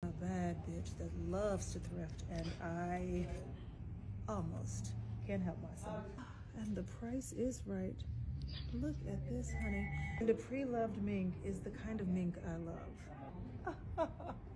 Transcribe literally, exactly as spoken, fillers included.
A bad bitch that loves to thrift, and I almost can't help myself. And the price is right. Look at this, honey. And the pre-loved mink is the kind of mink I love.